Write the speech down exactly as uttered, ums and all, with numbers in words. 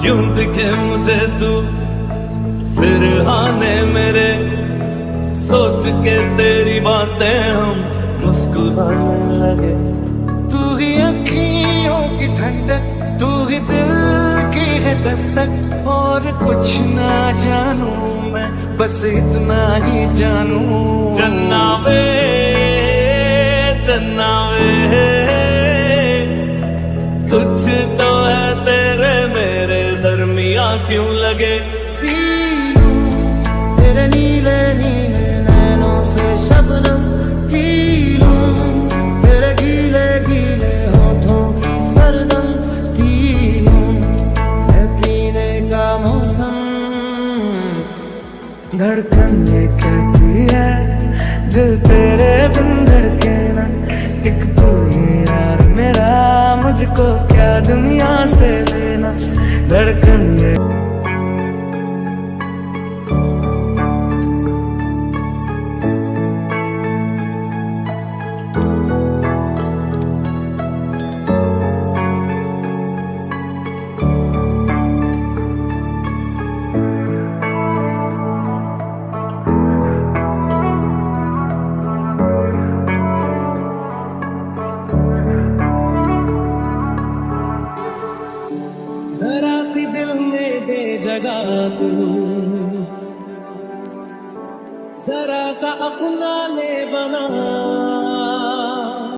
क्यों दिखे मुझे तू सिरहाने मेरे, सोच के तेरी बातें हम मुस्कुराने लगे। तू ही अखियों की ठंडक, तू ही दिल की है दस्तक, और कुछ ना जानू मैं, बस इतना ही जानू। चन्ना वे चन्ना वे, कुछ तो है तेरे मेरे दरमिया क्यों लगे। तेरे नीले नीले नैनों से शबनम पी लूं, तेरे गीले गीले होठों की सरदम पी लूं, है पीने का मौसम। धड़कन ये कहती है दिल तेरे बिन धड़के ना, एक तू ही यार मेरा, मुझको क्या दुनिया से लेना। धड़कन ये जरा सी दिल में दे जगह तू, जरा सा अपना ले बना